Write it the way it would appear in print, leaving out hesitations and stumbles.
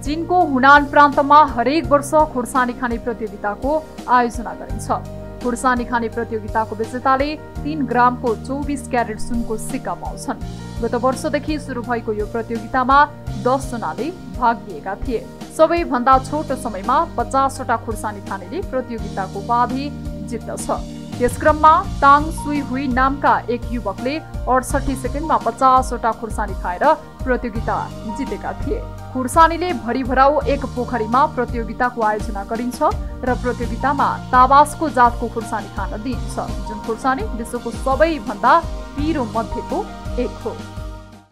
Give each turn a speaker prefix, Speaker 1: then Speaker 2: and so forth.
Speaker 1: चीनको हुनान प्रान्तमा हरेक वर्ष खुर्सानी खाने प्रतियोगिताको आयोजना गरिन्छ। खुर्सानी खाने प्रतियोगिताको विजेताले 3 ग्रामको 24 क्यारेट सुनको सिक्का पाउँछन्। गत वर्षदेखि सुरु भएको यो प्रतियोगितामा 10 जनाले भाग लिएका थिए। सबैभन्दा छोटो समयमा 50 वटा खुर्सानी खानेले प्रतियोगिताको उपाधि जित्दछ। यस क्रममा ताङ सुई हुई नामका एक युवकले 68 सेकेन्डमा 50 वटा खुर्सानी खाएर प्रतियोगिता जितेका थिए। खुर्सानीले भरिभराउ एक पोखरीमा प्रतियोगिताको आयोजना गरिन्छ र प्रतियोगितामा ताबासको जातको खुर्सानी खान दिइन्छ, जुन खुर्सानी विश्वको सबैभन्दा पिरो मध्येको एक हो।